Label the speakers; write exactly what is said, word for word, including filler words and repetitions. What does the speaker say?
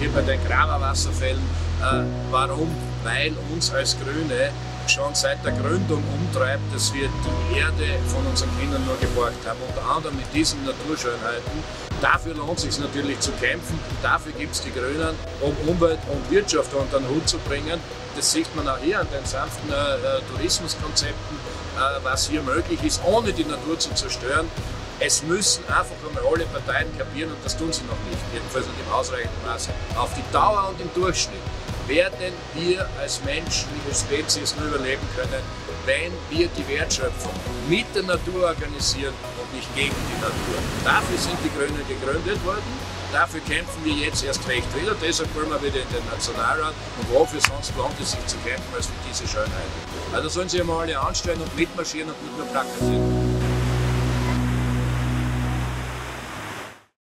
Speaker 1: hier bei den Graberwasserfällen. Äh, warum? Weil uns als Grüne schon seit der Gründung umtreibt, dass wir die Erde von unseren Kindern nur geborgt haben, unter anderem mit diesen Naturschönheiten. Dafür lohnt es sich natürlich zu kämpfen, dafür gibt es die Grünen, um Umwelt und Wirtschaft unter den Hut zu bringen. Das sieht man auch hier an den sanften äh, Tourismuskonzepten, äh, was hier möglich ist, ohne die Natur zu zerstören. Es müssen einfach einmal alle Parteien kapieren, und das tun sie noch nicht, jedenfalls nicht im ausreichenden Maße, auf die Dauer und im Durchschnitt werden wir als menschliche Spezies nur überleben können, wenn wir die Wertschöpfung mit der Natur organisieren und nicht gegen die Natur. Dafür sind die Grünen gegründet worden, dafür kämpfen wir jetzt erst recht wieder, deshalb wollen wir wieder in den Nationalrat, und wofür sonst lohnt es sich zu kämpfen als für diese Schönheiten. Also sollen sie einmal alle anstellen und mitmarschieren und nicht nur plakatieren.